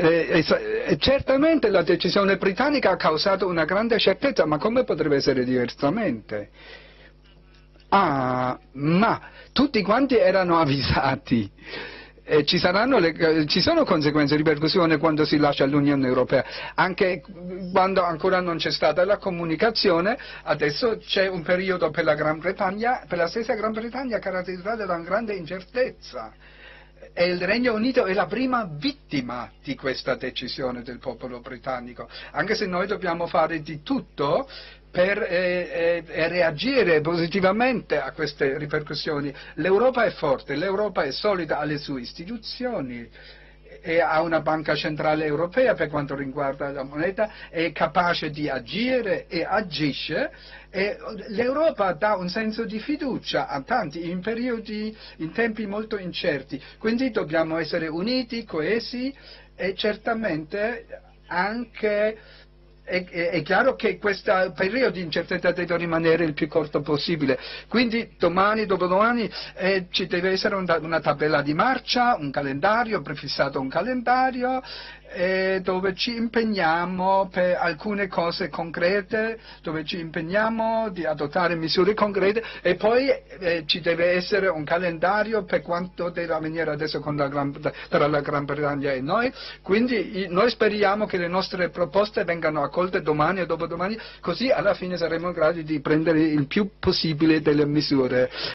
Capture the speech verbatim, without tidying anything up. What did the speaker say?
eh, eh, certamente la decisione britannica ha causato una grande certezza, ma come potrebbe essere diversamente? Ah, ma tutti quanti erano avvisati. Eh, ci, saranno le, ci sono conseguenze, ripercussioni quando si lascia l'Unione Europea, anche quando ancora non c'è stata la comunicazione. Adesso c'è un periodo per la Gran Bretagna, per la stessa Gran Bretagna, caratterizzata da una grande incertezza, e il Regno Unito è la prima vittima di questa decisione del popolo britannico, anche se noi dobbiamo fare di tutto per eh, eh, reagire positivamente a queste ripercussioni. L'Europa è forte, l'Europa è solida alle sue istituzioni, e ha una banca centrale europea per quanto riguarda la moneta, è capace di agire e agisce, e l'Europa dà un senso di fiducia a tanti in periodi, in tempi molto incerti, quindi dobbiamo essere uniti, coesi, e certamente anche È, è, è chiaro che questo periodo di incertezza deve rimanere il più corto possibile, quindi domani, dopodomani eh, ci deve essere un, una tabella di marcia, un calendario, prefissato un calendario eh, dove ci impegniamo per alcune cose concrete, dove ci impegniamo di adottare misure concrete, e poi eh, ci deve essere un calendario per quanto deve avvenire adesso con la Gran, tra la Gran Bretagna e noi. Quindi i, noi speriamo che le nostre proposte vengano accolte domani e dopodomani, così alla fine saremo in grado di prendere il più possibile delle misure.